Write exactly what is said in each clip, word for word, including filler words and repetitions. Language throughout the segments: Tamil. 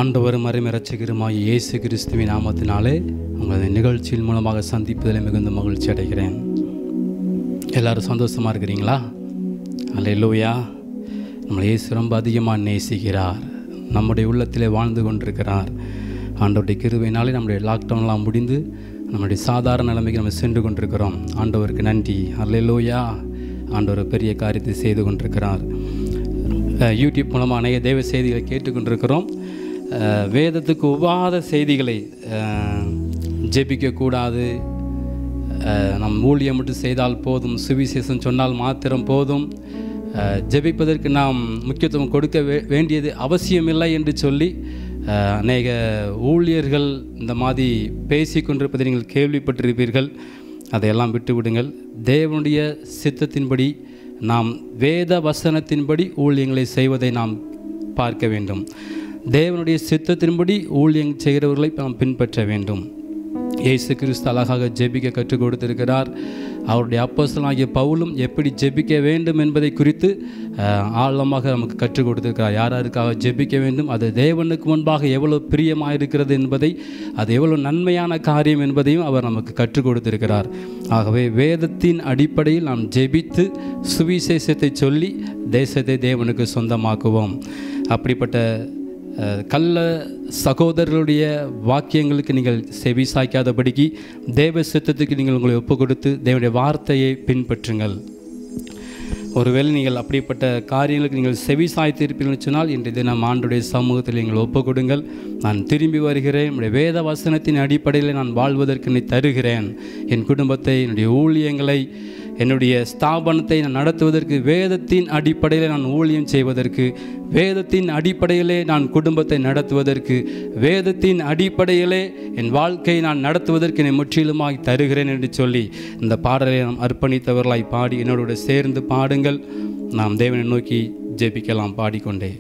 ஆண்டவரும் அருமை இரட்சகருமாகிய இயேசு கிறிஸ்துவின் நாமத்தினாலே உங்களது நிகழ்ச்சியின் மூலமாக சந்திப்பதில் மிகுந்த மகிழ்ச்சி அடைகிறேன். எல்லோரும் சந்தோஷமாக இருக்கிறீங்களா? அல்லேலூயா. நம்மளை இயேசு ரொம்ப அதிகமாக நேசிக்கிறார், நம்முடைய உள்ளத்திலே வாழ்ந்து கொண்டிருக்கிறார். ஆண்டவருடைய கிருபையினாலே நம்முடைய லாக்டவுன்லாம் முடிந்து நம்முடைய சாதாரண நிலைமைக்கு நம்ம சென்று கொண்டிருக்கிறோம். ஆண்டவருக்கு நன்றி. அல்லேலூயா. ஆண்டவர் பெரிய காரியத்தை செய்து கொண்டிருக்கிறார். யூடியூப் மூலமாக அநேக தேவ செய்திகளை கேட்டுக்கொண்டிருக்கிறோம். வேதத்துக்கு உபாத செய்திகளை ஜெபிக்கக்கூடாது, நம் ஊழியம் மட்டும் செய்தால் போதும், சுவிசேஷம் சொன்னால் மாத்திரம் போதும், ஜெபிப்பதற்கு நாம் முக்கியத்துவம் கொடுக்க வே வேண்டியது அவசியமில்லை என்று சொல்லி அநேக ஊழியர்கள் இந்த மாதிரி பேசி கொண்டிருப்பதை நீங்கள் கேள்விப்பட்டிருப்பீர்கள். அதையெல்லாம் விட்டுவிடுங்கள். தேவனுடைய சித்தத்தின்படி நாம் வேத வசனத்தின்படி ஊழியங்களை செய்வதை நாம் பார்க்க வேண்டும். தேவனுடைய சித்தத்தின்படி ஊழியம் செய்கிறவர்களை நாம் பின்பற்ற வேண்டும். இயேசு கிறிஸ்து அழகாக ஜெபிக்க கற்றுக் கொடுத்திருக்கிறார். அவருடைய அப்போஸ்தலனாகிய பவுலும் எப்படி ஜெபிக்க வேண்டும் என்பதை குறித்து ஆழமாக நமக்கு கற்றுக் கொடுத்திருக்கிறார். யார் யாருக்காக ஜெபிக்க வேண்டும், அது தேவனுக்கு முன்பாக எவ்வளோ பிரியமாக இருக்கிறது என்பதை, அது எவ்வளோ நன்மையான காரியம் என்பதையும் அவர் நமக்கு கற்றுக் கொடுத்திருக்கிறார். ஆகவே வேதத்தின் அடிப்படையில் நாம் ஜெபித்து சுவிசேஷத்தை சொல்லி தேசத்தை தேவனுக்கு சொந்தமாக்குவோம். அப்படிப்பட்ட கள்ள சகோதரர்களுடைய வாக்கியங்களுக்கு நீங்கள் செவி சாய்க்காதபடிக்கு தேவ சித்தத்துக்கு நீங்கள் உங்களை ஒப்பு கொடுத்து தேவனுடைய வார்த்தையை பின்பற்றுங்கள். ஒருவேளை நீங்கள் அப்படிப்பட்ட காரியங்களுக்கு நீங்கள் செவி சாய்த்திருப்பீர்கள் சொன்னால் இன்றைய தினம் ஆண்டுடைய சமூகத்தில் நீங்கள் ஒப்பு கொடுங்கள். நான் திரும்பி வருகிறேன், என்னுடைய வேத வசனத்தின் அடிப்படையில் நான் வாழ்வதற்கு என்னை தருகிறேன். என் குடும்பத்தை, என்னுடைய ஊழியங்களை, என்னுடைய ஸ்தாபனத்தை நான் நடத்துவதற்கு வேதத்தின் அடிப்படையில் நான் ஊழியம் செய்வதற்கு, வேதத்தின் அடிப்படையிலே நான் குடும்பத்தை நடத்துவதற்கு, வேதத்தின் அடிப்படையிலே என் வாழ்க்கையை நான் நடத்துவதற்கு என்னை முற்றிலுமாய் தருகிறேன் என்று சொல்லி இந்த பாடலை நாம் அர்ப்பணித்தவர்களாய் பாடி என்னோடு சேர்ந்து பாடுங்கள். நாம் தேவனை நோக்கி ஜெபிக்கலாம் பாடிக்கொண்டே.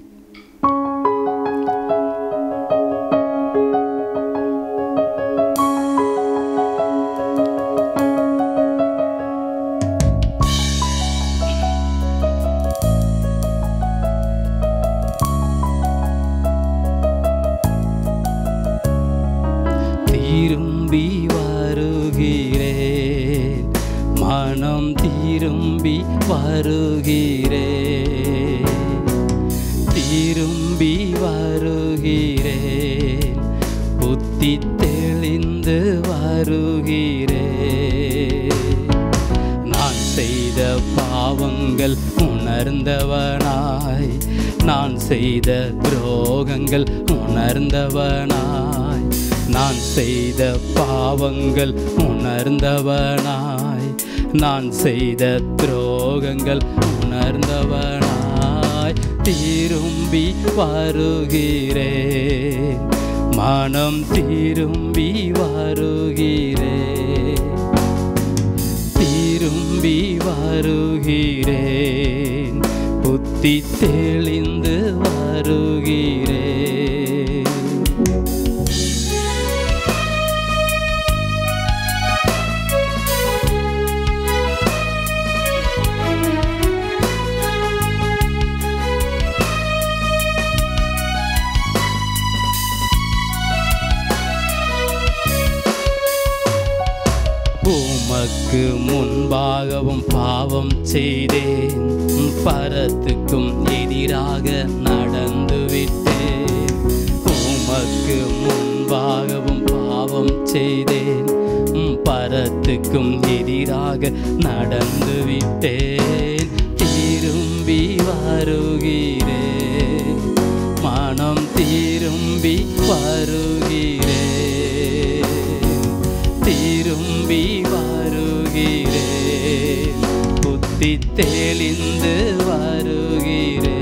திரும்பி வருகிறேன், மனம் திரும்பி வருகிறேன், திரும்பி வருகிறேன், புத்தி தெளிந்து வருகிறேன். நான் செய்த பாவங்கள் உணர்ந்தவனாய், நான் செய்த துரோகங்கள் உணர்ந்தவனாய், நான் செய்த பாவங்கள் உணர்ந்தவனாய், நான் செய்த துரோகங்கள் உணர்ந்தவனாய், திரும்பி வருகிறேன், மனம் திரும்பி வருகிறேன், திரும்பி வருகிறேன், புத்தி தெளிந்து வருகிறேன். உமக்கு முன்பாகவும் பாவம் செய்தேன், பரத்துக்கும் எதிராக நடந்துவிட்டேன். உமக்கு முன்பாகவும் பாவம் செய்தேன், பரத்துக்கும் எதிராக நடந்துவிட்டேன். திரும்பி வருகிறேன், மனம் திரும்பி வருகிறேன், திரும்பி வருகிறேன், புத்தி தெளிந்து வருகிறேன்.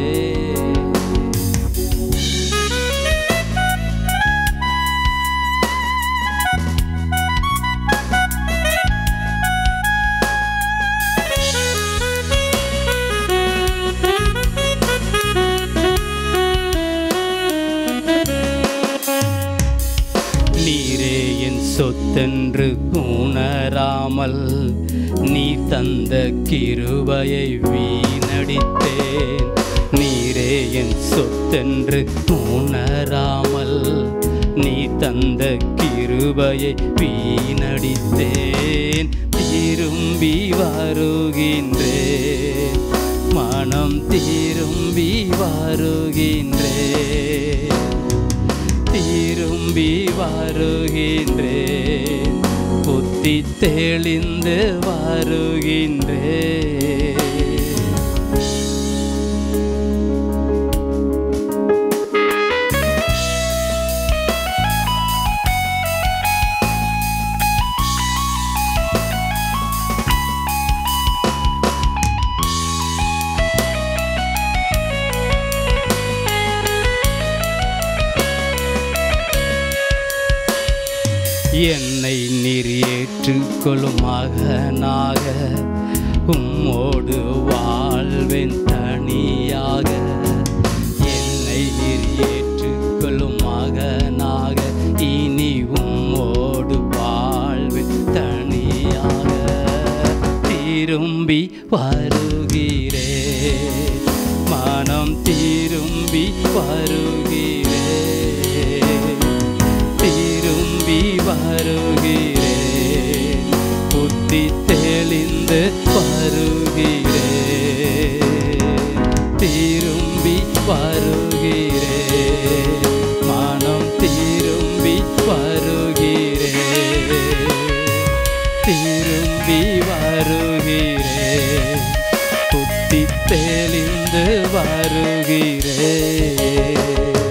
நீரே என் சொத்தென்று உணராமல் நீர் தந்த கிருபையை வீணடித்தேன். நீரே என் சொத்தென்று உணராமல் நீ தந்த கிருபையை வீணடித்தேன். திரும்பி வருகின்றேன், மனம் திரும்பி வருகின்றேன், திரும்பி வருகின்றேன், புத்தி தெளிந்து வருகின்றேன். என்னை நீர் ஏற்றுக்கொள்ளும் மகனாக, உம்மோடு வாழ்வேன் தனியாக. என்னை நீர் ஏற்றுக்கொள்ளும் மகனாக, இனி உம்மோடு வாழ்வேன் தனியாக. திரும்பி வருகிறேன், மனம் திரும்பி வருகிறேன், திரும்பி வருகிறேன், புத்தி தெளிந்து வருகிறேன், திரும்பி வருகிறேன், மனம் திரும்பி வருகிறேன், திரும்பி வருகிறேன், புத்தி தெளிந்து வருகிறேன்.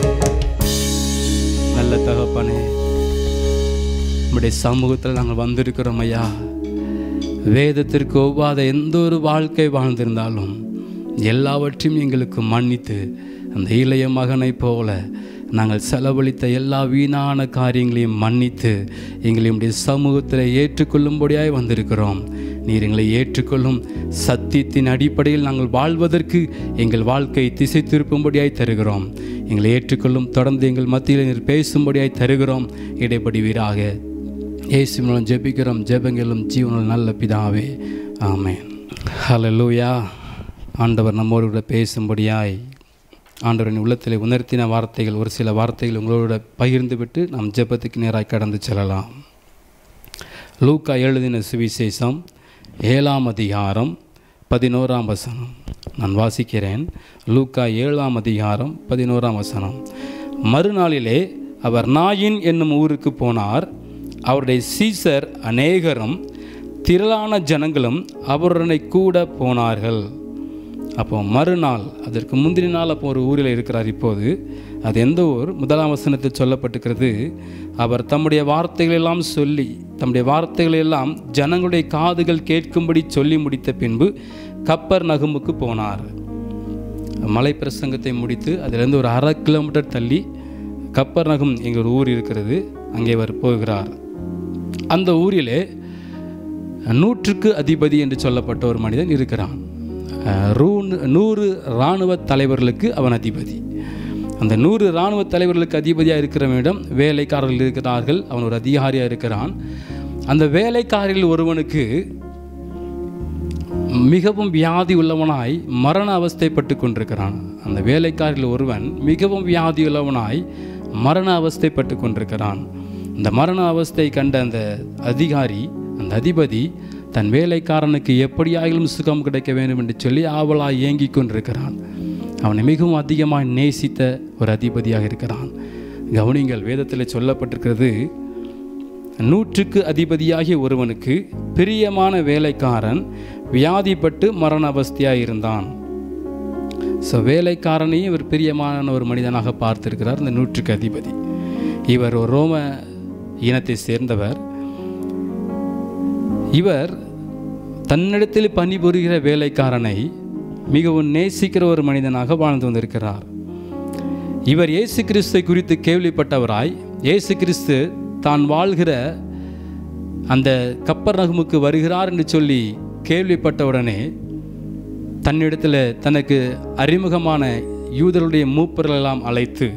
நல்ல தகப்பனே, நம்முடைய சமூகத்தில் நாங்கள் வந்திருக்கிறோம் ஐயா. வேதத்திற்கு ஒவ்வாத எந்த ஒரு வாழ்க்கை வாழ்ந்திருந்தாலும் எல்லாவற்றையும் எங்களுக்கு மன்னித்து, அந்த இளைய மகனைப் போல நாங்கள் செலவழித்த எல்லா வீணான காரியங்களையும் மன்னித்து எங்களை நம்முடைய சமூகத்தில் ஏற்றுக்கொள்ளும்படியாய் வந்திருக்கிறோம். நீர் எங்களை ஏற்றுக்கொள்ளும் சத்தியத்தின் அடிப்படையில் நாங்கள் வாழ்வதற்கு எங்கள் வாழ்க்கை திசை திருப்பும்படியாய் தருகிறோம். எங்களை ஏற்றுக்கொள்ளும், தொடர்ந்து எங்கள் மத்தியில் நீர் பேசும்படியாய் தருகிறோம். இடைப்படிவீராக. இயேசு மூலம் ஜெபிக்கிறோம், ஜெபங்களும் ஜீவனும் நல்ல பிதாவே, ஆமென். ஹல்லேலூயா. ஆண்டவர் நம்மோடு கூட பேசும்படியாய் ஆண்டவரின் உள்ளத்தில் உணர்த்தின வார்த்தைகள், ஒரு சில வார்த்தைகள் உங்களோட பகிர்ந்து விட்டு நாம் ஜெபத்துக்கு நேராக கடந்து செல்லலாம். லூக்கா எழுதின சுவிசேஷம் ஏழாம் அதிகாரம் பதினோராம் வசனம் நான் வாசிக்கிறேன். லூக்கா ஏழாம் அதிகாரம் பதினோராம் வசனம். மறுநாளிலே அவர் நாயின் என்னும் ஊருக்கு போனார். அவருடைய சீசர் அநேகரும் திரளான ஜனங்களும் அவருடனே கூட போனார்கள். அப்போ மறுநாள், அதற்கு முந்தின நாள் அப்போ ஒரு ஊரில் இருக்கிறார். இப்போது அது எந்த ஊர்? முதலாம் வசனத்தில் சொல்லப்பட்டிருக்கிறது, அவர் தம்முடைய வார்த்தைகளெல்லாம் சொல்லி தம்முடைய வார்த்தைகளெல்லாம் ஜனங்களுடைய காதுகள் கேட்கும்படி சொல்லி முடித்த பின்பு கப்பர் நகுமுக்கு போனார். மலை பிரசங்கத்தை முடித்து அதிலிருந்து ஒரு அரை கிலோமீட்டர் தள்ளி கப்பர் நகும் எங்கள் ஒரு ஊர் இருக்கிறது, அங்கே அவர் போகிறார். அந்த ஊரிலே நூற்றுக்கு அதிபதி என்று சொல்லப்பட்ட ஒரு மனிதன் இருக்கிறான். நூறு இராணுவ தலைவர்களுக்கு அவன் அதிபதி. அந்த நூறு இராணுவ தலைவர்களுக்கு அதிபதியாக இருக்கிறவனிடம் வேலைக்காரர்கள் இருக்கிறார்கள். அவன் ஒரு அதிகாரியாக இருக்கிறான். அந்த வேலைக்காரர்கள் ஒருவனுக்கு மிகவும் வியாதி உள்ளவனாய் மரண அவஸ்தைப்பட்டு கொண்டிருக்கிறான். அந்த வேலைக்காரர்கள் ஒருவன் மிகவும் வியாதி உள்ளவனாய் மரண அவஸ்தைப்பட்டு கொண்டிருக்கிறான். இந்த மரண அவஸ்தை கண்ட அந்த அதிகாரி, அந்த அதிபதி தன் வேலைக்காரனுக்கு எப்படியாயிலும் சுகம் கிடைக்க வேண்டும் என்று சொல்லி ஆவலாய் ஏங்கி கொண்டிருக்கிறான். அவனை மிகவும் அதிகமாக நேசித்த ஒரு அதிபதியாக இருக்கிறான். கவனிங்கள், வேதத்தில் சொல்லப்பட்டிருக்கிறது, நூற்றுக்கு அதிபதியாகிய ஒருவனுக்கு பிரியமான வேலைக்காரன் வியாதிப்பட்டு மரண அவஸ்தையாக இருந்தான். ஸோ வேலைக்காரனையும் இவர் பிரியமான ஒரு மனிதனாக பார்த்திருக்கிறார் இந்த நூற்றுக்கு அதிபதி. இவர் ஒரு ரோம இனத்தை சேர்ந்தவர். இவர் தன்னிடத்தில் பணிபுரிகிற வேலைக்காரனை மிகவும் நேசிக்கிற ஒரு மனிதனாக வாழ்ந்து வந்திருக்கிறார். இவர் இயேசு கிறிஸ்துவை குறித்து கேள்விப்பட்டவராய், இயேசு கிறிஸ்து தான் வாழ்கிற அந்த கப்பர் நகுமுக்கு வருகிறார் என்று சொல்லி கேள்விப்பட்டவுடனே தன்னிடத்தில் தனக்கு அறிமுகமான யூதருடைய மூப்பர்களெல்லாம் அழைத்து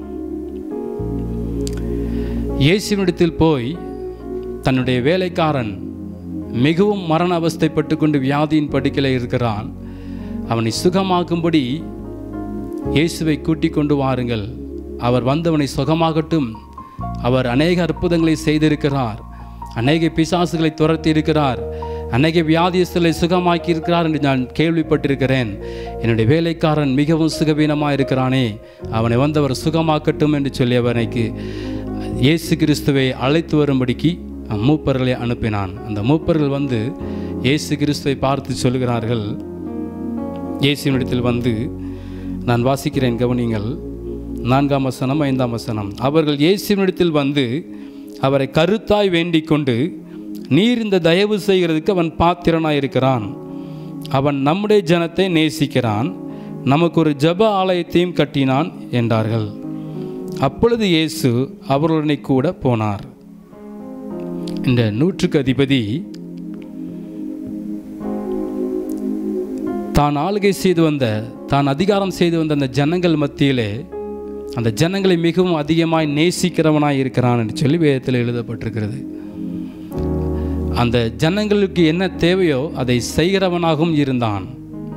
இயேசுவினிடத்தில் போய் தன்னுடைய வேலைக்காரன் மிகவும் மரண அவஸ்தைப்பட்டு கொண்டு வியாதியின் படுக்கையில் இருக்கிறான், அவனை சுகமாக்கும்படி இயேசுவை கூட்டிக் கொண்டு வாருங்கள், அவர் வந்தவனை சுகமாகட்டும். அவர் அநேக அற்புதங்களை செய்திருக்கிறார், அநேக பிசாசுகளை துரத்தி இருக்கிறார், அநேக வியாதியஸ்தலை சுகமாக்கி இருக்கிறார் என்று நான் கேள்விப்பட்டிருக்கிறேன். என்னுடைய வேலைக்காரன் மிகவும் சுகவீனமாக இருக்கிறானே, அவனை வந்தவர் சுகமாக்கட்டும் என்று சொல்லி அவனுக்கு இயேசு கிறிஸ்துவை அழைத்து வரும்படிக்கு மூப்பர்களை அனுப்பினான். அந்த மூப்பர்கள் வந்து இயேசு கிறிஸ்துவை பார்த்து சொல்கிறார்கள், இயேசுவினிடத்தில் வந்து, நான் வாசிக்கிறேன் கவனிங்கள், நான்காம் வசனம் ஐந்தாம் வசனம். அவர்கள் இயேசுவினிடத்தில் வந்து அவரை கருத்தாய் வேண்டிக் கொண்டு, நீர் இந்த தயவு செய்கிறதுக்கு அவன் பாத்திரனாய் இருக்கிறான், அவன் நம்முடைய ஜனத்தை நேசிக்கிறான், நமக்கு ஒரு ஜெப ஆலயத்தையும் கட்டினான் என்றார்கள். அப்பொழுது இயேசு அவர்களுடனே கூட போனார். இந்த நூற்றுக்கு அதிபதி தான் ஆளுகை செய்து வந்த, தான் அதிகாரம் செய்து வந்த அந்த ஜனங்கள் மத்தியிலே அந்த ஜனங்களை மிகவும் அதிகமாய் நேசிக்கிறவனாய் இருக்கிறான் என்று சொல்லி வேதத்தில் எழுதப்பட்டிருக்கிறது. அந்த ஜனங்களுக்கு என்ன தேவையோ அதை செய்கிறவனாகவும் இருந்தான்.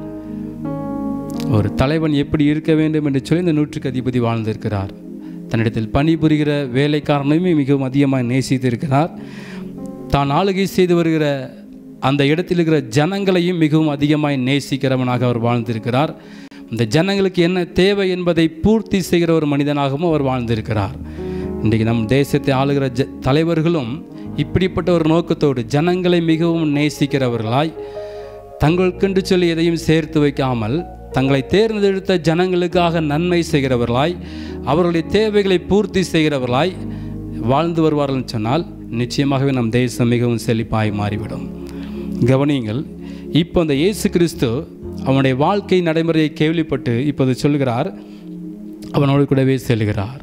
ஒரு தலைவன் எப்படி இருக்க வேண்டும் என்று சொல்லி இந்த நூற்றுக்கு அதிபதி வாழ்ந்திருக்கிறார். தன்னிடத்தில் பணிபுரிகிற வேலைக்காரனையுமே மிகவும் அதிகமாக நேசித்திருக்கிறார். தான் ஆளுகை செய்து வருகிற அந்த இடத்தில் இருக்கிற ஜனங்களையும் மிகவும் அதிகமாய் நேசிக்கிறவனாக அவர் வாழ்ந்திருக்கிறார். இந்த ஜனங்களுக்கு என்ன தேவை என்பதை பூர்த்தி செய்கிற ஒரு மனிதனாகவும் அவர் வாழ்ந்திருக்கிறார். இன்றைக்கு நம் தேசத்தை ஆளுகிற ஜ தலைவர்களும் இப்படிப்பட்ட ஒரு நோக்கத்தோடு ஜனங்களை மிகவும் நேசிக்கிறவர்களாய், தங்களுக்கென்று சொல்லி எதையும் சேர்த்து வைக்காமல் தங்களை தேர்ந்தெடுத்த ஜனங்களுக்காக நன்மை செய்கிறவர்களாய், அவர்களுடைய தேவைகளை பூர்த்தி செய்கிறவர்களாய் வாழ்ந்து வருவார்கள் சொன்னால் நிச்சயமாகவே நம் தேசம் மிகவும் செழிப்பாய் மாறிவிடும். கவனியுங்கள், இப்போ அந்த இயேசு கிறிஸ்து அவனுடைய வாழ்க்கை நடைமுறையை கேள்விப்பட்டு இப்போது சொல்கிறார், அவனோடு கூடவே செல்கிறார்.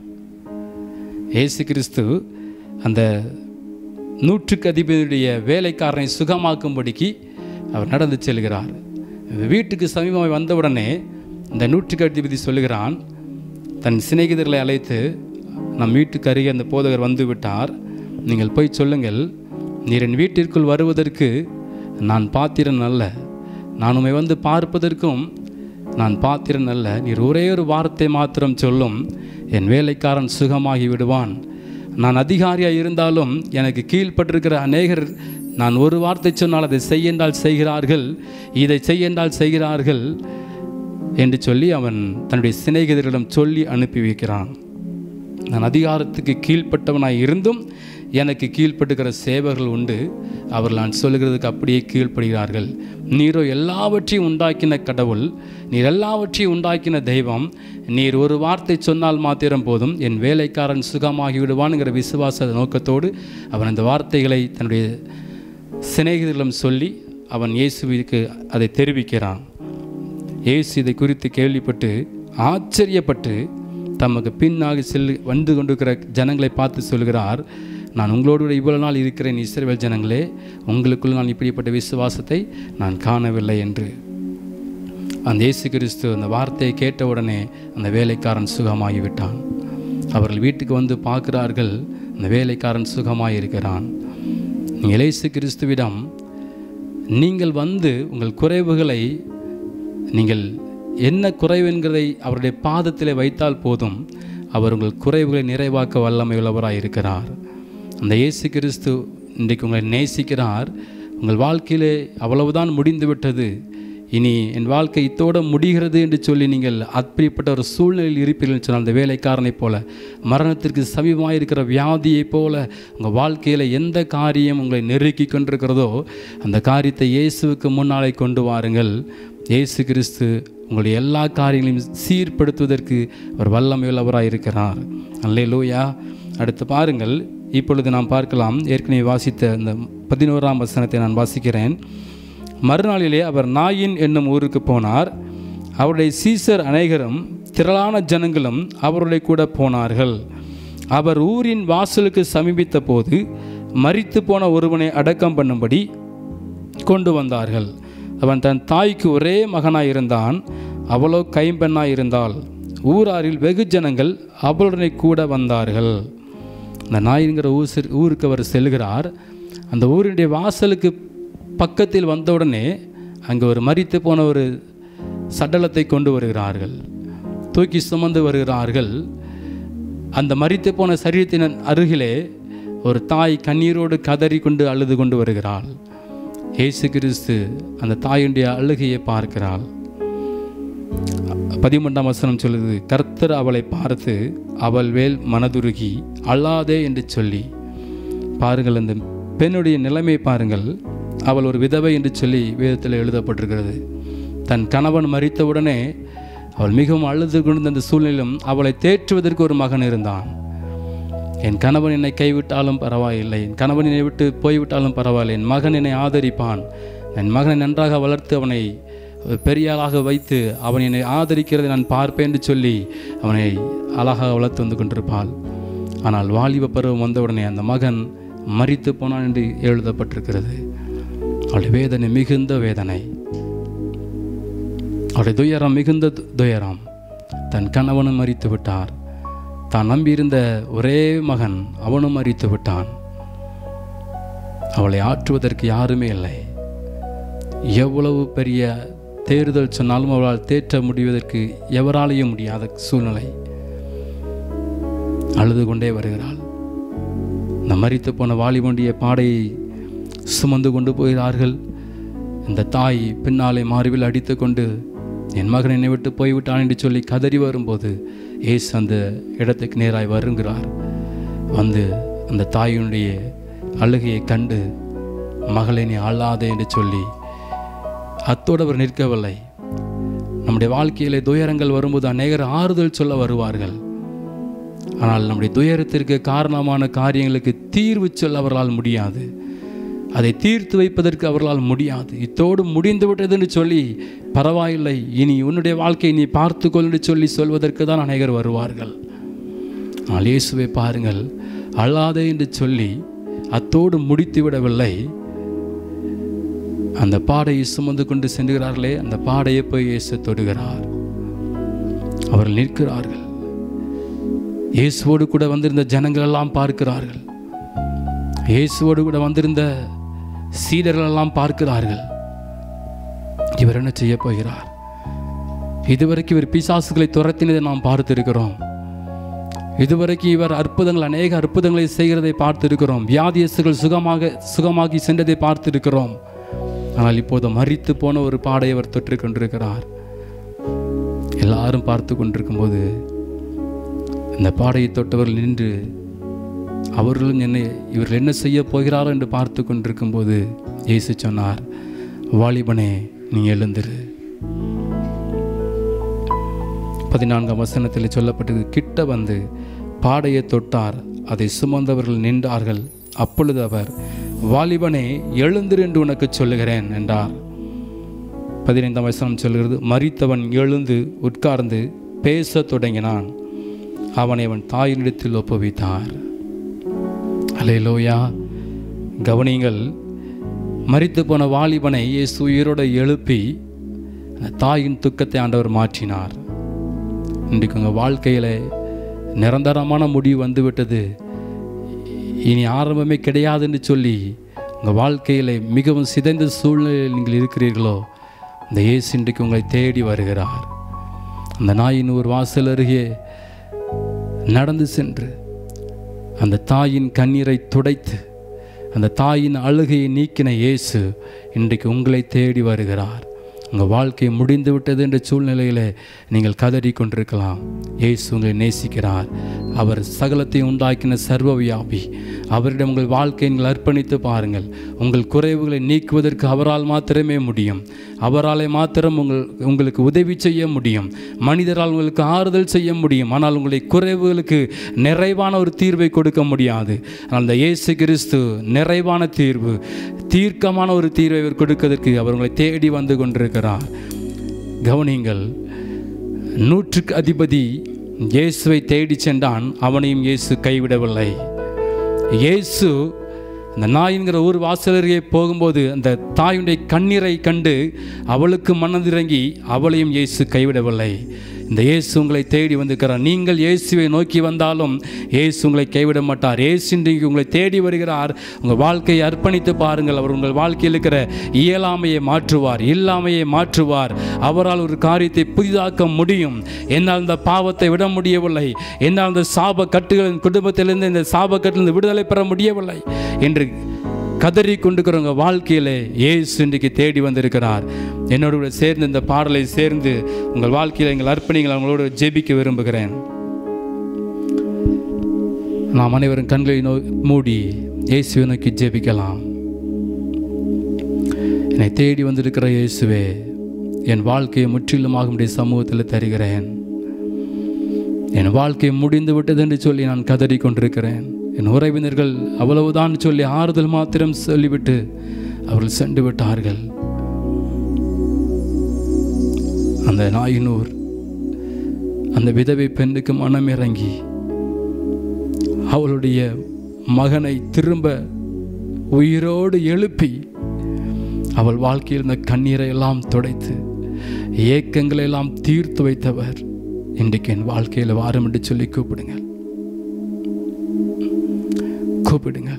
இயேசு கிறிஸ்து அந்த நூற்றுக்கு அதிபதியுடைய வேலைக்காரனை சுகமாக்கும்படிக்கு அவர் நடந்து செல்கிறார். வீட்டுக்கு சமீபமாக வந்தவுடனே இந்த நூற்றுக்கு அதிபதி சொல்லுகிறான், தன் சிநேகிதர்களை அழைத்து, நம் வீட்டுக்கு அருகே அந்த போதகர் வந்து விட்டார், நீங்கள் போய் சொல்லுங்கள், நீர் என் வீட்டிற்குள் வருவதற்கு நான் பாத்திரன் அல்ல, நான் உம்மை வந்து பார்ப்பதற்கும் நான் பாத்திரன் அல்ல, நீர் ஒரே ஒரு வார்த்தை மாத்திரம் சொல்லும், என் வேலைக்காரன் சுகமாகி விடுவான். நான் அதிகாரியாக இருந்தாலும் எனக்கு கீழ்ப்பட்டிருக்கிற அநேகர் நான் ஒரு வார்த்தை சொன்னால் அதை செய்யென்றால் செய்கிறார்கள், இதை செய்யென்றால் செய்கிறார்கள் என்று சொல்லி அவன் தன்னுடைய சிநேகிதர்களிடம் சொல்லி அனுப்பி வைக்கிறான். நான் அதிகாரத்துக்கு கீழ்ப்பட்டவனாய் இருந்தும் எனக்கு கீழ்ப்பட்டுக்கிற சேவர்கள் உண்டு, அவர்கள் நான் சொல்லுகிறதுக்கு அப்படியே கீழ்ப்படுகிறார்கள். நீரோ எல்லாவற்றையும் உண்டாக்கின கடவுள், நீர் எல்லாவற்றையும் உண்டாக்கின தெய்வம், நீர் ஒரு வார்த்தை சொன்னால் மாத்திரம் போதும், என் வேலைக்காரன் சுகமாகி விடுவான்ங்கிற விசுவாச நோக்கத்தோடு அவன் அந்த வார்த்தைகளை தன்னுடைய சிநேகிதர்களிடம் சொல்லி அவன் இயேசுவிற்கு அதை தெரிவிக்கிறான். இயேசு இதை குறித்து கேள்விப்பட்டு ஆச்சரியப்பட்டு தமக்கு பின்னாக செல் வந்து கொண்டிருக்கிற ஜனங்களை பார்த்து சொல்கிறார், நான் உங்களோடு இவ்வளவு நாள் இருக்கிறேன் இஸ்ரவேல் ஜனங்களே, உங்களுக்குள் நான் இப்படிப்பட்ட விசுவாசத்தை நான் காணவில்லை என்று. அந்த இயேசு கிறிஸ்து அந்த வார்த்தையை கேட்டவுடனே அந்த வேலைக்காரன் சுகமாகிவிட்டான். அவர்கள் வீட்டுக்கு வந்து பார்க்கிறார்கள், அந்த வேலைக்காரன் சுகமாயிருக்கிறான். நீங்கள் இயேசு கிறிஸ்துவிடம் நீங்கள் வந்து உங்கள் குறைவுகளை, நீங்கள் என்ன குறைவு என்கிறதை அவருடைய பாதத்திலே வைத்தால் போதும், அவர் உங்கள் குறைவுகளை நிறைவாக்க வல்லமை உள்ளவராக இருக்கிறார். அந்த இயேசு கிறிஸ்து இன்றைக்கு உங்களை நேசிக்கிறார். உங்கள் வாழ்க்கையிலே அவ்வளவுதான் முடிந்து விட்டது, இனி என் வாழ்க்கை இத்தோடு முடிகிறது என்று சொல்லி நீங்கள் அப்படிப்பட்ட ஒரு சூழ்நிலையில் இருப்பீர்கள் சொன்னால், அந்த வேலைக்காரனைப் போல, மரணத்திற்கு சமீபமாக இருக்கிற வியாதியைப் போல உங்கள் வாழ்க்கையில் எந்த காரியம் உங்களை நெருக்கி கொண்டிருக்கிறதோ அந்த காரியத்தை இயேசுவுக்கு முன்னாலே கொண்டு வாருங்கள். இயேசு கிறிஸ்து உங்களுடைய எல்லா காரியங்களையும் சீர்படுத்துவதற்கு அவர் வல்லமையுள்ளவராக இருக்கிறார். அல்லேலூயா. அடுத்து பாருங்கள், இப்பொழுது நாம் பார்க்கலாம், ஏற்கனவே வாசித்த இந்த பதினோராம் வசனத்தை நான் வாசிக்கிறேன். மறுநாளிலே அவர் நாயின் என்னும் ஊருக்கு போனார். அவருடைய சீசர் அநேகரும் திரளான ஜனங்களும் அவருடைய கூட போனார்கள். அவர் ஊரின் வாசலுக்கு சமீபித்த போது மரித்து போன ஒருவனை அடக்கம் பண்ணும்படி கொண்டு வந்தார்கள். அவன் தன் தாய்க்கு ஒரே மகனாய் இருந்தான், அவளோ கைம்பெண்ணாய் இருந்தாள். ஊராரில் வெகு ஜனங்கள் அவளுடனே கூட வந்தார்கள். அந்த நாய்ங்கிற ஊர் ஊருக்கு அவர் செல்கிறார். அந்த ஊரினுடைய வாசலுக்கு பக்கத்தில் வந்தவுடனே அங்கே ஒரு மரித்து போன ஒரு சடலத்தை கொண்டு வருகிறார்கள். தூக்கி சுமந்து வருகிறார்கள். அந்த மரித்து போன சரீரத்தின் அருகிலே ஒரு தாய் கண்ணீரோடு கதறி கொண்டு அழுது கொண்டு வருகிறாள். இயேசு கிறிஸ்து அந்த தாயுடைய அழுகையை பார்க்கிறாள். பதிமூன்றாம் வசனம் சொல்லுது, கர்த்தர் அவளை பார்த்து அவள் வேல் மனதுருகி அழாதே என்று சொல்லி. பாருங்கள், அந்த பெண்ணுடைய நிலைமை பாருங்கள். அவள் ஒரு விதவை என்று சொல்லி வேதத்தில் எழுதப்பட்டிருக்கிறது. தன் கணவன் மரித்தவுடனே அவள் மிகவும் அழுது கொண்ட அந்த சூழ்நிலையிலும் அவளை தேற்றுவதற்கு ஒரு மகன் இருந்தான். என் கணவன் என்னை கைவிட்டாலும் பரவாயில்லை, என் கணவன் என்னை விட்டு போய்விட்டாலும் பரவாயில்லை, என் மகன் என்னை ஆதரிப்பான், என் மகனை நன்றாக வளர்த்து அவனை பெரியாளாக வைத்து அவன் என்னை ஆதரிக்கிறதை நான் பார்ப்பேன் என்று சொல்லி அவனை அழகாக வளர்த்து வந்து கொண்டிருப்பாள். ஆனால் வாலிப பருவம் வந்தவுடனே அந்த மகன் மரித்து போனான் என்று எழுதப்பட்டிருக்கிறது. அவளுடைய வேதனை மிகுந்த வேதனை, அவருடைய துயரம் மிகுந்த துயரம். தன் கணவனும் மரித்து விட்டார். தான் நம்பியிருந்த ஒரே மகன் அவனும் மரித்து விட்டான். அவளை ஆற்றுவதற்கு யாருமே இல்லை. எவ்வளவு பெரிய தேறுதல் சொன்னாலும் அவளால் தேற்ற முடிவதற்கு எவராலையும் முடியாத சூழ்நிலை. அழுது கொண்டே வருகிறாள். இந்த மரித்து போன வாலிபனுடைய பாடையை சுமந்து கொண்டு போகிறார்கள். இந்த தாய் பின்னாலே மார்பில் அடித்து கொண்டு என் மகன் என்னை விட்டு போய்விட்டான் என்று சொல்லி கதறி வரும்போது இயேசு அந்த இடத்துக்கு நேராய் வருகிறார். வந்து அந்த தாயினுடைய அழுகையை கண்டு மகளை நீ அழாதே என்று சொல்லி அத்தோடு அவர் நிற்கவில்லை. நம்முடைய வாழ்க்கையிலே துயரங்கள் வரும்போது அநேகர் ஆறுதல் சொல்ல வருவார்கள். ஆனால் நம்முடைய துயரத்திற்கு காரணமான காரியங்களுக்கு தீர்வு சொல்ல அவர்களால் முடியாது. அதை தீர்த்து வைப்பதற்கு அவர்களால் முடியாது. இத்தோடு முடிந்து விட்டது என்று சொல்லி பரவாயில்லை, இனி உன்னுடைய வாழ்க்கையை நீ பார்த்துக்கொள் என்று சொல்லி சொல்வதற்கு தான் அநேகர் வருவார்கள். ஆனால் இயேசுவை பாருங்கள், அழாதே என்று சொல்லி அத்தோடு முடித்து விடவில்லை. அந்த பாடையை சுமந்து கொண்டு சென்றுகிறார்களே, அந்த பாடையை போய் இயேசு தொடுகிறார். அவர்கள் நிற்கிறார்கள். இயேசுவோடு கூட வந்திருந்த ஜனங்கள் எல்லாம் பார்க்கிறார்கள். இயேசுவோடு கூட வந்திருந்த சீடர்கள் எல்லாம் பார்க்கிறார்கள். இவர் என்ன செய்ய போகிறார்? இதுவரைக்கும் இவர் பிசாசுகளை துரத்தினதை நாம் பார்த்திருக்கிறோம். இதுவரைக்கும் இவர் அற்புதங்கள், அநேக அற்புதங்களை செய்கிறதை பார்த்திருக்கிறோம். வியாதியஸ்தர்கள் சுகமாக சுகமாகி சென்றதை பார்த்திருக்கிறோம். ஆனால் இப்போது மரித்து போன ஒரு பாடை அவர் தொற்று கொண்டிருக்கிறார். எல்லாரும் பார்த்து கொண்டிருக்கும்போது இந்த பாடையை தொட்டவர்கள் நின்று அவர்களும் என்ன இவர்கள் என்ன செய்ய போகிறாரோ என்று பார்த்து கொண்டிருக்கும்போது இயேசு சொன்னார், வாலிபனே நீ எழுந்திரு. பதினான்காம் வசனத்தில் சொல்லப்பட்டது, கிட்ட வந்து பாடையை தொட்டார். அதை சுமந்தவர்கள் நின்றார்கள். அப்பொழுது அவர், வாலிபனே எழுந்திரு என்று உனக்கு சொல்லுகிறேன் என்றார். பதினைந்தாம் வசனம் சொல்கிறது, மரித்தவன் எழுந்து உட்கார்ந்து பேச தொடங்கினான். அவனை அவன் தாயினிடத்தில் ஒப்புவித்தார். அல்லேலூயா. கவனிங்கள், மரித்து போன வாலிபனை இயேசு உயிரோடு எழுப்பி தாயின் துக்கத்தை ஆண்டவர் மாற்றினார். இன்றைக்கு உங்கள் வாழ்க்கையில் நிரந்தரமான முடிவு வந்துவிட்டது, இனி ஆரம்பமே கிடையாதுன்னு சொல்லி உங்கள் வாழ்க்கையில் மிகவும் சிதைந்த சூழ்நிலையில் நீங்கள் இருக்கிறீர்களோ, இந்த இயேசு இன்றைக்கு உங்களை தேடி வருகிறார். அந்த நாயின் ஒரு வாசல் அருகே நடந்து சென்று அந்த தாயின் கண்ணீரை துடைத்து அந்த தாயின் அழுகையை நீக்கின இயேசு இன்றைக்கு உங்களை தேடி வருகிறார். உங்கள் வாழ்க்கை முடிந்து விட்டது என்ற சூழ்நிலையில் நீங்கள் கதறி கொண்டிருக்கலாம். இயேசு உங்களை நேசிக்கிறார். அவர் சகலத்தை உண்டாக்கின சர்வ வியாபி. அவரிடம் உங்கள் வாழ்க்கையை நீங்கள் அர்ப்பணித்து பாருங்கள். உங்கள் குறைவுகளை நீக்குவதற்கு அவரால் மாத்திரமே முடியும். அவராலே மாத்திரம் உங்கள் உங்களுக்கு உதவி செய்ய முடியும். மனிதரால் உங்களுக்கு ஆறுதல் செய்ய முடியும். ஆனால் உங்களுடைய குறைவுகளுக்கு நிறைவான ஒரு தீர்வை கொடுக்க முடியாது. ஆனால் அந்த இயேசு கிறிஸ்து நிறைவான தீர்வு, தீர்க்கமான ஒரு தீர்வை அவர் கொடுப்பதற்கு அவர் உங்களை தேடி வந்து கொண்டிருக்கிறார். கவனிங்கள், நூற்றுக்கு அதிபதி இயேசுவை தேடி சென்றான். அவனையும் இயேசு கைவிடவில்லை. இயேசு அந்த நாயின்கிற ஊர் வாசலருகே போகும்போது அந்த தாயுடைய கண்ணீரை கண்டு அவளுக்கு மனதிறங்கி அவளையும் இயேசு கைவிடவில்லை. இந்த இயேசு உங்களை தேடி வந்திருக்கிறார். நீங்கள் இயேசுவை நோக்கி வந்தாலும் இயேசு உங்களை கைவிட மாட்டார். இயேசு இன்றைக்கு உங்களை தேடி வருகிறார். உங்கள் வாழ்க்கையை அர்ப்பணித்து பாருங்கள். அவர் உங்கள் வாழ்க்கையில் இருக்கிற இயலாமையை மாற்றுவார், இல்லாமையை மாற்றுவார். அவரால் ஒரு காரியத்தை புதிதாக்க முடியும். என்னால் இந்த பாவத்தை விட முடியவில்லை, என்னால் இந்த சாப கட்டுகளின் குடும்பத்திலிருந்து இந்த சாப கட்டிலிருந்து விடுதலை பெற முடியவில்லை என்று கதறி கொண்டிருக்கிறவங்க வாழ்க்கையில் இயேசு இன்றைக்கு தேடி வந்திருக்கிறார். என்னோடு கூட சேர்ந்து இந்த பாடலை சேர்ந்து உங்கள் வாழ்க்கையில் எங்கள் அர்ப்பணிகள் அவங்களோடு ஜெபிக்க விரும்புகிறேன். நாம் அனைவரும் கண்களை நோ மூடி இயேசுவை நோக்கி ஜெபிக்கலாம். என்னை தேடி வந்திருக்கிற இயேசுவே, என் வாழ்க்கையை முற்றிலுமாக உம்முடைய சமூகத்தில் தருகிறேன். என் வாழ்க்கை முடிந்து விட்டது என்று சொல்லி நான் கதறி கொண்டிருக்கிறேன். என் உறவினர்கள் அவ்வளவுதான் சொல்லி ஆறுதல் மாத்திரம் சொல்லிவிட்டு அவர்கள் சென்று விட்டார்கள். அந்த நாயினூர் அந்த விதவை பெண்ணுக்கு மனம் இறங்கி அவளுடைய மகனை திரும்ப உயிரோடு எழுப்பி அவள் வாழ்க்கையில் இருந்த கண்ணீரை எல்லாம் துடைத்து ஏக்கங்களை எல்லாம் தீர்த்து வைத்தவர் இன்றைக்கு என் வாழ்க்கையில் வாரம் என்று சொல்லி கூப்பிடுங்கள், கூப்பிடுங்கள்.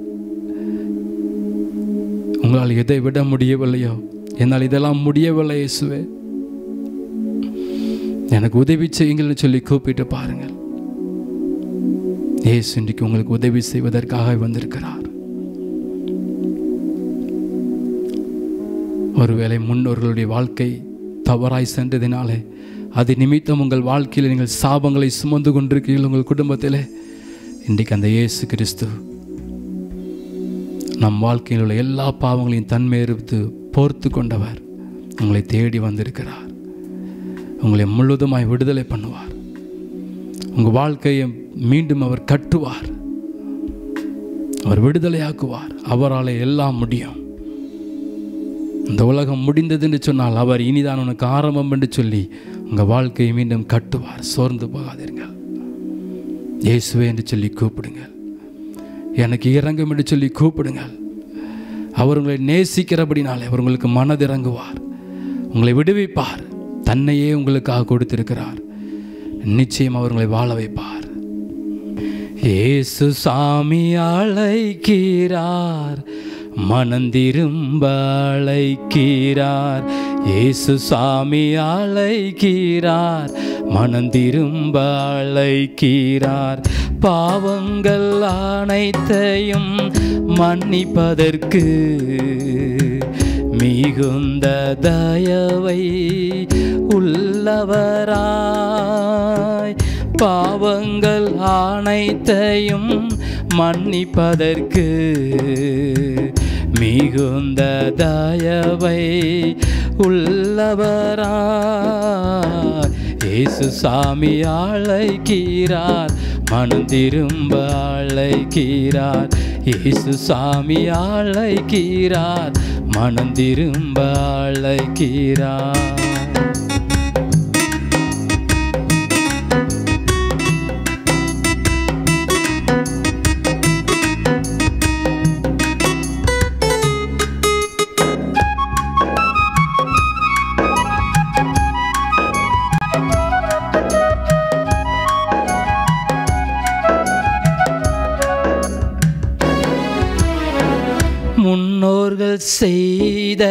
உங்களால் எதை விட முடியவில்லையோ, என்னால் இதெல்லாம் முடியவில்லை இயேசுவே, எனக்கு உதவி செய்யுங்கள்னு சொல்லி கூப்பிட்டு பாருங்கள். இயேசு இன்றைக்கு உங்களுக்கு உதவி செய்வதற்காக வந்திருக்கிறார். ஒருவேளை முன்னோர்களுடைய வாழ்க்கை தவறாய் சென்றதினாலே அது நிமித்தம் உங்கள் வாழ்க்கையில் நீங்கள் சாபங்களை சுமந்து கொண்டிருக்கிறீர்கள். உங்கள் குடும்பத்தில் இன்றைக்கு அந்த இயேசு கிறிஸ்து நம் வாழ்க்கையில் உள்ள எல்லா பாவங்களையும் தன்மையறுத்து போர்த்து கொண்டவர் உங்களை தேடி வந்திருக்கிறார். உங்களை முழுவதுமாய் விடுதலை பண்ணுவார். உங்கள் வாழ்க்கையை மீண்டும் அவர் கட்டுவார், அவர் விடுதலையாக்குவார். அவரால் எல்லாம் முடியும். இந்த உலகம் முடிந்தது என்று சொன்னால் அவர் இனிதான் உனக்கு ஆரம்பம் என்று சொல்லி உங்கள் வாழ்க்கையை மீண்டும் கட்டுவார். சோர்ந்து போகாதீர்கள். இயேசுவே என்று சொல்லி கூப்பிடுங்கள். எனக்கு இறங்கும் என்று சொல்லி கூப்பிடுங்கள். அவர் உங்களை நேசிக்கிறபடினாலே அவர் உங்களுக்கு மனதிறங்குவார், உங்களை விடுவிப்பார். தன்னையே உங்களுக்காக கொடுத்திருக்கிறார். நிச்சயம் அவர் உங்களை வாழ வைப்பார். இயேசு சாமி அழைக்கிறார், மனந்திரும்ப அழைக்கிறார். இயேசு சாமி அழைக்கிறார், மனந்திரும்ப அழைக்கிறார். பாவங்கள் அனைத்தையும் மன்னிப்பதற்கு மிகுந்த தயவை உள்ளவராய், பாவங்கள் அனைத்தையும் மன்னிப்பதற்கு மிகுந்த தயவை உள்ளவராய். இயேசு சாமி அழைக்கிறார், மனம் திரும்ப அழைக்கிறார். இயேசு சாமி அழைக்கிறார், மனம் திரும்ப அழைக்கிறார். முன்னோர்கள் செய்த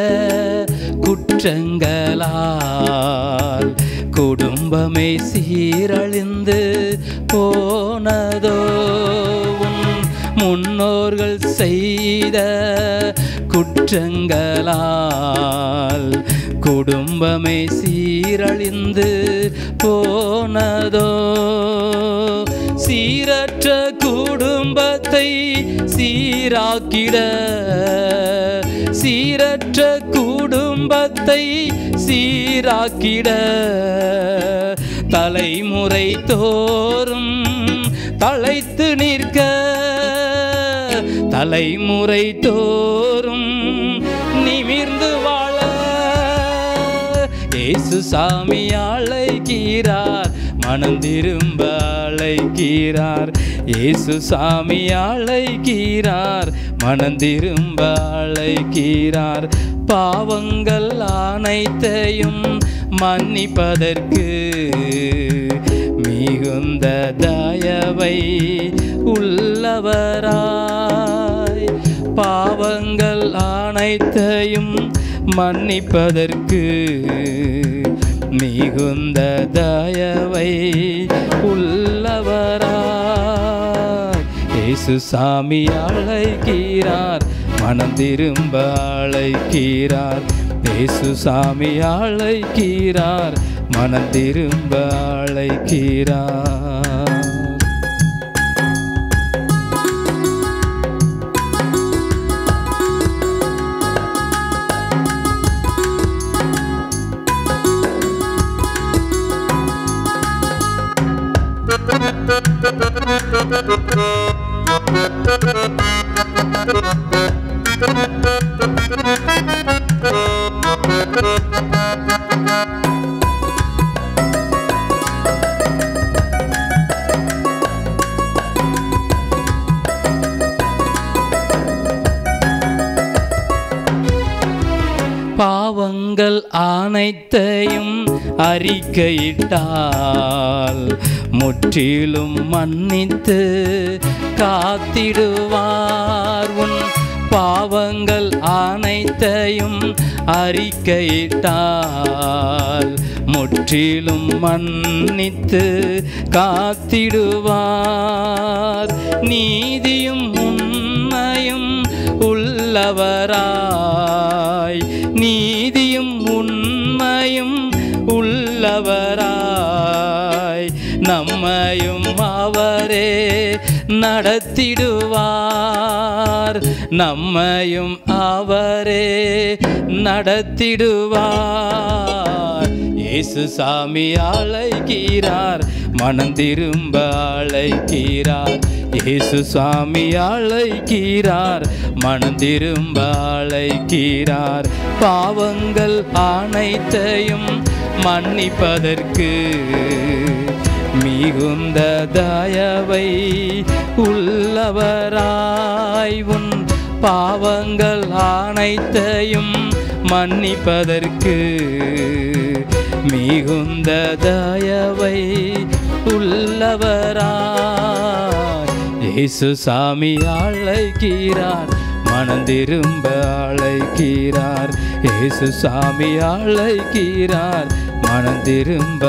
குற்றங்களால் குடும்பமே சீரழிந்து போனதோ, முன்னோர்கள் செய்த குற்றங்களால் குடும்பமே சீரழிந்து போனதோ, சீரற்ற குடும்பத்தை சீராக்கிட, சீரற்ற குடும்பத்தை சீராக்கிட, தலைமுறை தோறும் தழைத்து நிற்க, தலைமுறை தோறும் நிமிர்ந்து வாழ இயேசு சாமி அழைக்கிறார், மனம் திரும்ப அழைக்கிறார். இயேசு சாமி அழைக்கிறார், மனம் திரும்ப அழைக்கிறார். பாவங்கள் அனைத்தையும் மன்னிப்பதற்கு மிகுந்த தயவை உள்ளவராய் பாவங்கள் அனைத்தையும் மன்னிப்பதற்கு மிகுந்த தயவை உள்ளவராய் இயேசு சாமி அழைக்கிறார், மனம் திரும்ப அழைக்கிறார். இயேசு சாமி அழைக்கிறார், மனம் திரும்ப அழைக்கிறார். பாவங்கள் அனைத்தையும் அறிக்கையிட்டால் முற்றிலும் மன்னித்து காத்திடுவார். உன் பாவங்கள் அனைத்தையும் அறிக்கையிட்டால் முற்றிலும் மன்னித்து காத்திடுவார். நீதியும் உண்மையும் உள்ளவராய் நீதியும் உண்மையும் உள்ளவராய் நம்மையும் அவரே நடத்திடுவார். நம்மையும் அவரே நடத்திடுவார். இயேசு சாமி அழைக்கிறார், மனம் திரும்ப அழைக்கிறார். இயேசு சாமி அழைக்கிறார், மனம் திரும்ப அழைக்கிறார். பாவங்கள் அனைத்தையும் மன்னிப்பதற்கு மிகுந்த தயவை உள்ளவராய் உன் பாவங்கள் அனைத்தையும் மன்னிப்பதற்கு மிகுந்த தயவை உள்ளவராய் இயேசு சாமி அழைக்கிறார், மனம் திரும்ப அழைக்கிறார். இயேசு சாமி அழைக்கிறார், மனம் திரும்ப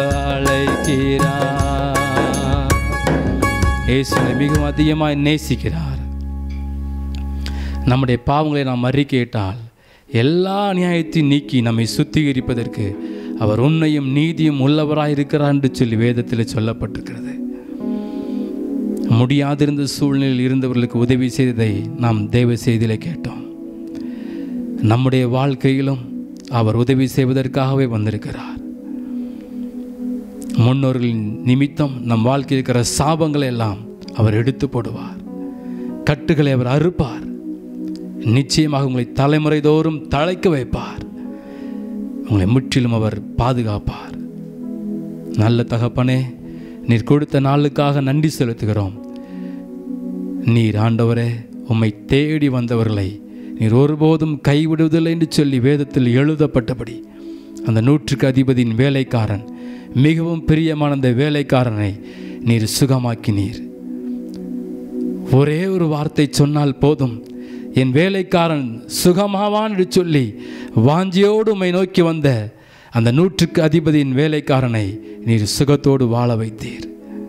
அழைக்கிறார். இயேசுவை மிகவும் அதிகமாய் நேசிக்கிறார். நம்முடைய பாவங்களை நாம் அறிக்கையிட்டால் எல்லா நியாயத்தையும் நீக்கி நம்மை சுத்திகரிப்பதற்கு அவர் உண்மையும் நீதியும் உள்ளவராய் இருக்கிறார் என்று சொல்லி வேதத்தில் சொல்லப்பட்டிருக்கிறது. முடியாதிருந்த சூழ்நிலையில் இருந்தவர்களுக்கு உதவி செய்ததை நாம் தேவ செய்தியிலே கேட்டோம். நம்முடைய வாழ்க்கையிலும் அவர் உதவி செய்வதற்காகவே வந்திருக்கிறார். முன்னோர்களின் நிமித்தம் நம் வாழ்க்கையில் இருக்கிற சாபங்களை எல்லாம் அவர் எடுத்து போடுவார். கட்டுகளை அவர் அறுப்பார். நிச்சயமாக உங்களை தலைமுறை தோறும் தழைக்க வைப்பார். உங்களை முற்றிலும் அவர் பாதுகாப்பார். நல்ல தகப்பனே, நீர் கொடுத்த நாளுக்காக நன்றி செலுத்துகிறோம். நீர் ஆண்டவரே, உம்மை தேடி வந்தவர்களை நீர் ஒருபோதும் கைவிடுவதில்லை என்று சொல்லி வேதத்தில் எழுதப்பட்டபடி அந்த நூற்றுக்கு அதிபதியின் வேலைக்காரன், மிகவும் பிரியமான அந்த வேலைக்காரனை நீர் சுகமாக்கினீர். ஒரே ஒரு வார்த்தை சொன்னால் போதும், என் வேலைக்காரன் சுகமாவான் என்று சொல்லி வாஞ்சியோடு உம்மை நோக்கி வந்த அந்த நூற்றுக்கு அதிபதியின் வேலைக்காரனை நீர் சுகத்தோடு வாழ வைத்தீர்.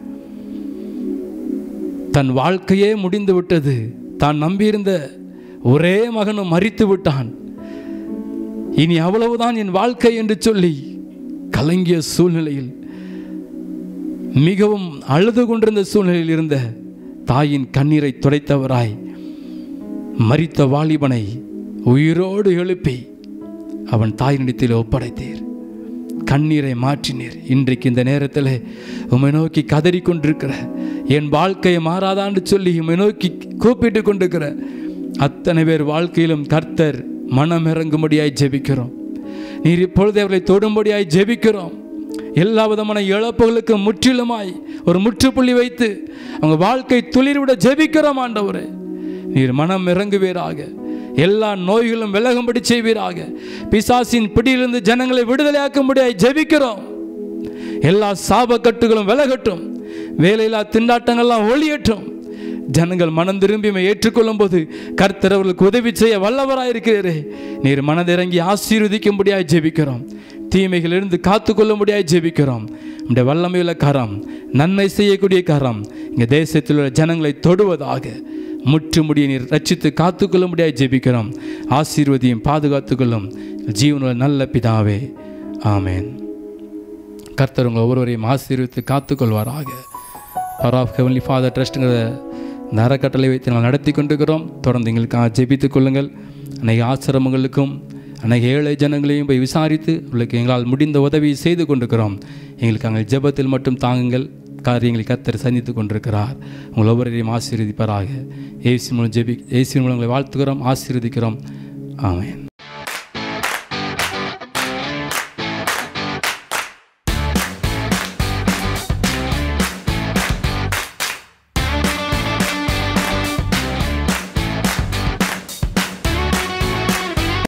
தன் வாழ்க்கையே முடிந்து விட்டது, தான் நம்பியிருந்த ஒரே மகனும் மரித்து விட்டான், இனி அவ்வளவுதான் என் வாழ்க்கை என்று சொல்லி கலங்கிய சூழ்நிலையில், மிகவும் அழுது கொண்டிருந்த சூழ்நிலையில் இருந்த தாயின் கண்ணீரை துடைத்தவராய் மரித்த வாலிபனை உயிரோடு எழுப்பி அவன் தாயினிடத்தில் ஒப்படைத்தீர். கண்ணீரை மாற்றினீர். இன்றைக்கு இந்த நேரத்தில் உம்மை நோக்கி கதறி கொண்டிருக்கிற, என் வாழ்க்கையை மாறாதான்னு சொல்லி உம்மை நோக்கி கூப்பிட்டு கொண்டிருக்கிற அத்தனை பேர் வாழ்க்கையிலும் கர்த்தர் மனம் இறங்கும்படியாய் ஜெபிக்கிறோம். நீர் இப்பொழுது அவர்களை தொடும்படியாய் ஜெபிக்கிறோம். எல்லா விதமான இழப்புகளுக்கு முற்றிலுமாய் ஒரு முற்றுப்புள்ளி வைத்து அவங்க வாழ்க்கை துளிர்விட ஜெபிக்கிறோம். ஆண்டவரே, நீர் மனம் இறங்குவீராக. எல்லா நோய்களும் விலகும்படி செய்வீராக. பிசாசின் பிடியிலிருந்து ஜனங்களை விடுதலையாக்கும்படியாய் ஜெபிக்கிறோம். எல்லா சாபக்கட்டுகளும் விலகட்டும். வேலையில்லா திண்டாட்டங்கள்லாம் ஒளியேற்றும். ஜனங்கள் மனம் திரும்பி ஏற்றுக்கொள்ளும் போது கர்த்தர் அவர்களுக்கு உதவி செய்ய வல்லவராயிருக்கிறீரே. நீர் மனதிறங்கி ஆசீர்வதிக்கும்படியாய் ஜெபிக்கிறோம். தீமைகளிலிருந்து காத்துக்கொள்ளும்படியாய் ஜெபிக்கிறோம். நம்முடைய வல்லமையுள்ள கரம், நன்மை செய்யக்கூடிய கரம் இங்கே தேசத்தில் உள்ள ஜனங்களை தொடுவதாக முற்று முடிய நீர் ரட்சித்து காத்துக்கொள்ளும்படியாய் ஜெபிக்கிறோம். ஆசீர்வதியும் பாதுகாத்துக்கொள்ளும் ஜீவனுள்ள நல்ல பிதாவே, ஆமேன். கர்த்தர் உங்கள் ஒவ்வொருவரையும் ஆசீர்வித்து காத்துக்கொள்வாராக. பவர் ஆஃப் ஹெவன்லி ஃபாதர் ட்ரஸ்ட்டுங்கிற இந்த அறக்கட்டளை வைத்து நாங்கள் நடத்தி கொண்டிருக்கிறோம். தொடர்ந்து எங்களுக்காக ஜெபித்துக் கொள்ளுங்கள். அநேக ஆசிரமங்களுக்கும் அநேக ஏழை ஜனங்களையும் போய் விசாரித்து உங்களுக்கு எங்களால் முடிந்த உதவியை செய்து கொண்டிருக்கிறோம். எங்களுக்கு அங்கே ஜெபத்தில் மட்டும் தாங்குங்கள். காரியங்களை கர்த்தர் சந்தித்து கொண்டிருக்கிறார். உங்கள் ஒவ்வொருவரையும் ஆசீர்வதிப்பாராக. இயேசு மூலம் ஜெபி இயேசு மூலம் உங்களை வாழ்த்துக்கிறோம், ஆசீர்வதிக்கிறோம். ஆமென்.